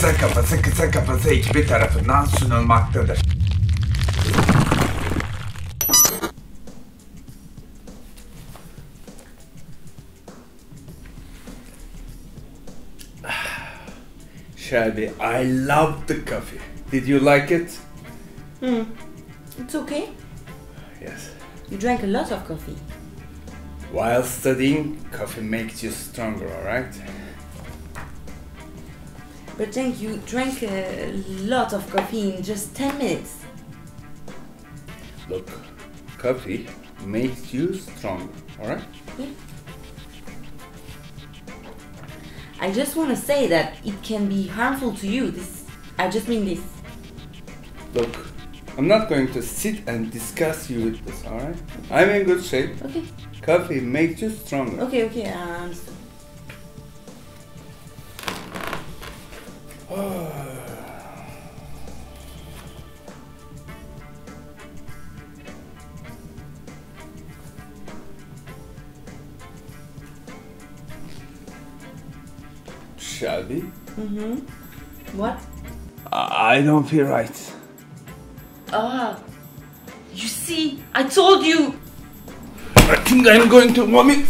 Kısa Kafası ekibi tarafından sunulmaktadır. Shelby, I loved the coffee. Did you like it? It's okay. Yes. You drank a lot of coffee. While studying, coffee makes you stronger, alright? But Cenk, you drank a lot of coffee in just 10 minutes. Look, coffee makes you stronger, alright? Yeah. I just want to say that it can be harmful to you. I just mean this. Look, I'm not going to sit and discuss you with this, alright? I'm in good shape. Okay. Coffee makes you stronger. Okay, I understand. Shelby? What? I don't feel right. You see, I told you! I think I'm going to vomit.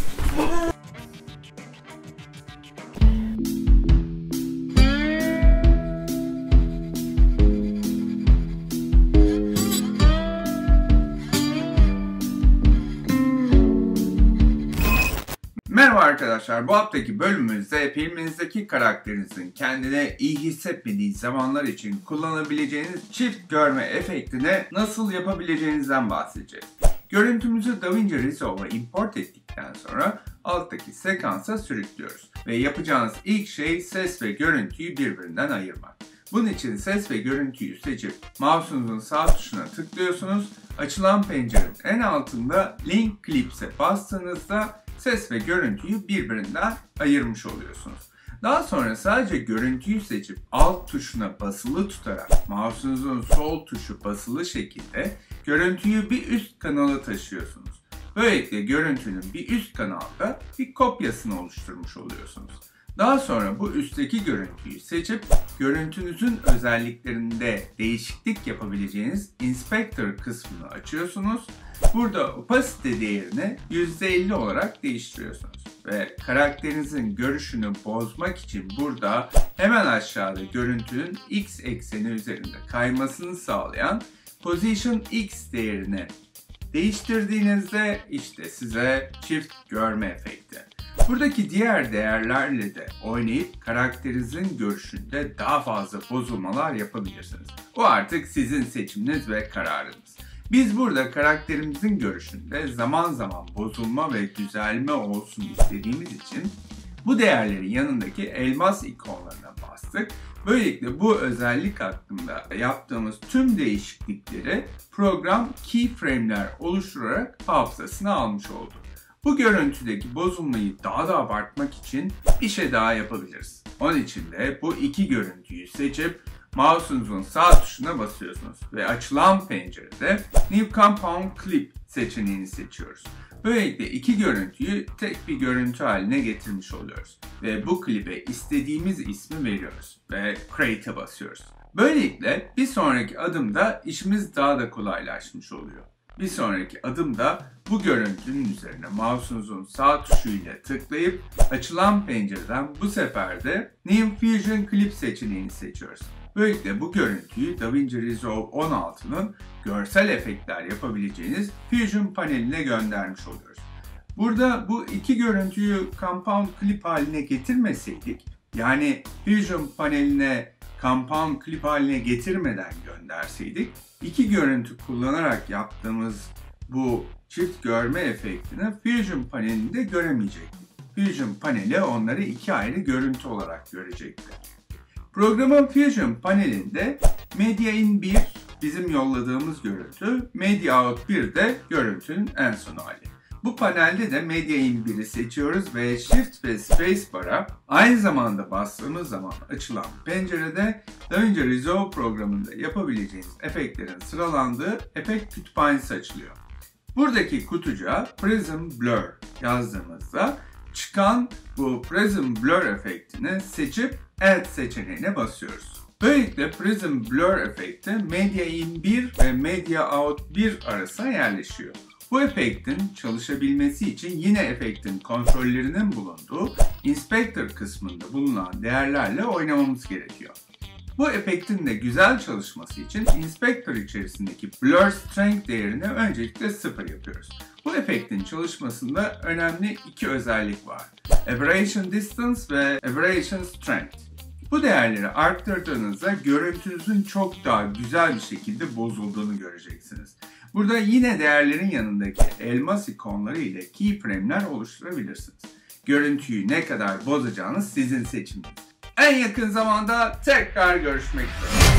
Merhaba arkadaşlar, bu haftaki bölümümüzde filminizdeki karakterinizin kendine iyi hissetmediği zamanlar için kullanabileceğiniz çift görme efektini nasıl yapabileceğinizden bahsedeceğiz. Görüntümüzü DaVinci Resolve'a import ettikten sonra alttaki sekansa sürüklüyoruz ve yapacağınız ilk şey ses ve görüntüyü birbirinden ayırmak. Bunun için ses ve görüntüyü seçip mouse'unuzun sağ tuşuna tıklıyorsunuz. Açılan pencerenin en altında Link Clips'e bastığınızda ses ve görüntüyü birbirinden ayırmış oluyorsunuz. Daha sonra sadece görüntüyü seçip alt tuşuna basılı tutarak mouse'unuzun sol tuşu basılı şekilde görüntüyü bir üst kanala taşıyorsunuz. Böylelikle görüntünün bir üst kanalda bir kopyasını oluşturmuş oluyorsunuz. Daha sonra bu üstteki görüntüyü seçip görüntünüzün özelliklerinde değişiklik yapabileceğiniz Inspector kısmını açıyorsunuz. Burada opacity değerini %50 olarak değiştiriyorsunuz. Ve karakterinizin görüşünü bozmak için burada hemen aşağıda görüntünün X ekseni üzerinde kaymasını sağlayan Position X değerini değiştirdiğinizde işte size çift görme efekti. Buradaki diğer değerlerle de oynayıp karakterinizin görüşünde daha fazla bozulmalar yapabilirsiniz. Bu artık sizin seçiminiz ve kararınız. Biz burada karakterimizin görüşünde zaman zaman bozulma ve düzelme olsun istediğimiz için bu değerlerin yanındaki elmas ikonlarına bastık. Böylelikle bu özellik hakkında yaptığımız tüm değişiklikleri program keyframe'ler oluşturarak hafızasına almış oldu. Bu görüntüdeki bozulmayı daha da abartmak için bir şey daha yapabiliriz. Onun için de bu iki görüntüyü seçip mouse'unuzun sağ tuşuna basıyorsunuz ve açılan pencerede New Compound Clip seçeneğini seçiyoruz. Böylelikle iki görüntüyü tek bir görüntü haline getirmiş oluyoruz ve bu klibe istediğimiz ismi veriyoruz ve Create'e basıyoruz. Böylelikle bir sonraki adımda işimiz daha da kolaylaşmış oluyor. Bir sonraki adımda bu görüntünün üzerine mouse'unuzun sağ tuşuyla tıklayıp açılan pencereden bu sefer de New Fusion Clip seçeneğini seçiyoruz. Böylelikle bu görüntüyü DaVinci Resolve 16'nın görsel efektler yapabileceğiniz Fusion paneline göndermiş oluyoruz. Burada bu iki görüntüyü Compound Clip haline getirmeseydik, yani Fusion paneline Compound Clip haline getirmeden gönderseydik, iki görüntü kullanarak yaptığımız bu çift görme efektini Fusion panelinde göremeyecektik. Fusion paneli onları iki ayrı görüntü olarak görecekti. Programın Fusion panelinde Media In 1 bizim yolladığımız görüntü, Media Out 1 de görüntünün en son hali. Bu panelde de Media In 1'i seçiyoruz ve Shift ve Spacebar'a aynı zamanda bastığımız zaman açılan pencerede DaVinci Resolve programında yapabileceğiniz efektlerin sıralandığı efekt kütüphanesi açılıyor. Buradaki kutucuğa Prism Blur yazdığımızda çıkan bu Prism Blur efektini seçip Add seçeneğine basıyoruz. Böylelikle Prism Blur efekti Media In 1 ve Media Out 1 arasına yerleşiyor. Bu efektin çalışabilmesi için yine efektin kontrollerinin bulunduğu Inspector kısmında bulunan değerlerle oynamamız gerekiyor. Bu efektin de güzel çalışması için Inspector içerisindeki Blur Strength değerini öncelikle 0 yapıyoruz. Bu efektin çalışmasında önemli iki özellik var: Aberration Distance ve Aberration Strength. Bu değerleri arttırdığınızda görüntünüzün çok daha güzel bir şekilde bozulduğunu göreceksiniz. Burada yine değerlerin yanındaki elmas ikonları ile keyframe'ler oluşturabilirsiniz. Görüntüyü ne kadar bozacağınız sizin seçiminiz. En yakın zamanda tekrar görüşmek üzere.